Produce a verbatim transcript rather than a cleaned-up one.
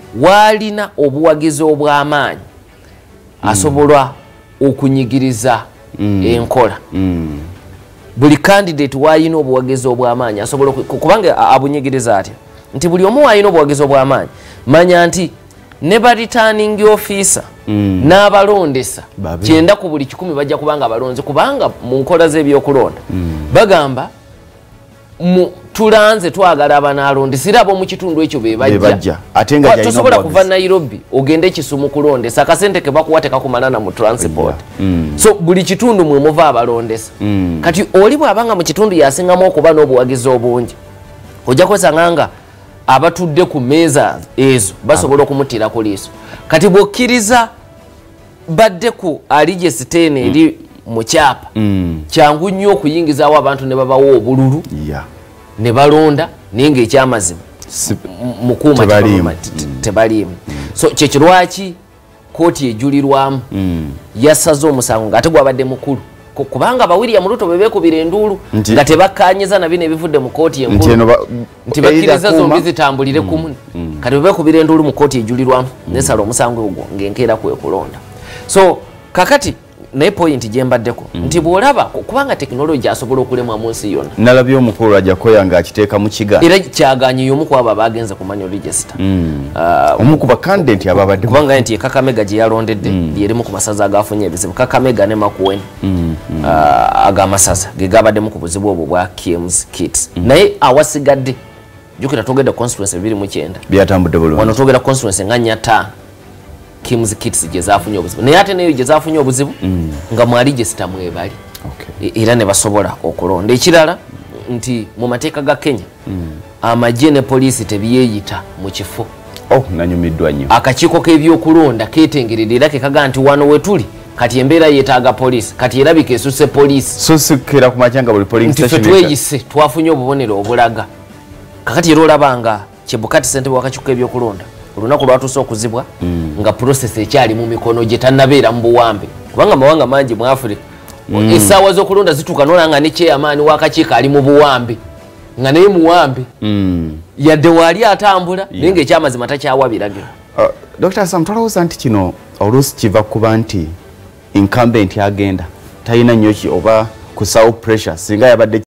walina obuwagizi obw'amaanyi asobola okunyigiriza mm. enkola mm. buli candidate wayina obuwagizi obw'amaanyi asobola kubanga abunyigiriza atya nti buli omu wayina obuwagizi obw'amaanyi manya nti ne ba returning officer mm. n'abalondesa kyenda ku buli kikumi bajja kubanga abalonzi kubanga mu nkola z'ebyokulonda mm. bagamba mu tulanze twagala abanalondesera abo mu kitundu ekyo be bajja ate nga tosobola kuva Nairobi ogende Kisumu kulondesa akasente ke bakuwa tekakumalana mu transport mm. so buli kitundu mwe muva abalondesa mm. kati oli bwabanga mu kitundu yasingamu okuba n'obuwagizi obungi ojja kwesanga abatudde ku meeza ezo basobola okumutira ku liiso kati bw'okkiriza badde ku alige siteeni eri mm. mu kyapa mm. kyangu nnyo okuyingizaawo abantu ne babawo obululu yeah. ne balonda naye ng'ekyamazima mukuuma tebaliimu so kyekyo lwaki kooti ejulirwamu mm. yasaze omusango ng'ate gwabadde mukulu kubanga ba William Ruto bebekubira enduulu nga tebakkaanyiza na bino ebivudde mu kooti enkulu nti bakkiriza zombi zitambulire kumu kati bebekubira enduulu mu kooti ejulirwamu nesala omusango ogwo ng'enkeera kwekulonda so kakati naye point gye mbaddeko nti bw'olaba kubanga tekinologi asobola okulemwa mu nsi yonna nalabye omukulu ajja koya ng'akiteeka mu kiga era kyaganye y'omu ku abo abagenze ku manual register omu ku bakandidenti ababadde kubanga nti Kakamega gye yalondedde lyerimu ku masaza agafunye ebizibu Kakamega ne Makueni ag'amasaza ge gabaddemu ku buzibu obwo bwa Kim's Kits naye awasigadde jukira togedde constituency bibiri mu kyenda byatambudde bulungi wano togedde constituency nga nnya ttaano Kim's Kits gye zafunye obuzibu naye ate nayo gye zafunye obuzibu mm. nga mu register mwebali okay. era ne basobola okulonda ekirala nti mu mateeka ga Kenya mm. amagye ne poliisi tebyeyita mu kifo oh, nanyumiddwa nnyo akakiiko k'ebyokulonda ketengerera era kekaga nti wano wetuli kati embeera yeetaaga poliisi kati erabika esuse poliisi so sikera ku makyanga buli police station nti tweyise twafunye obubonero obulaga kakati era olabanga Chebukati ssentebe w'akakiiko k'ebyokulonda olunaku lwatuuse okuzibwa mm. nga process ekyali mu mikono gye tannabeera mu buwambe kubanga mawanga mangi mu Africa mm. essaawa z'okulonda zituuka n'olanga ne kyeyamaani w'akakiiko ali mu buwambe nga naye muwambe mm. yadde waali atambula naye yeah. ng'ekyamazima takyawa biragiro uh, Doctor Sam tolowooza nti kino oluusi kiva kuba nti incumbent agenda talina nnyo ki oba kusawo pressure singa yabadde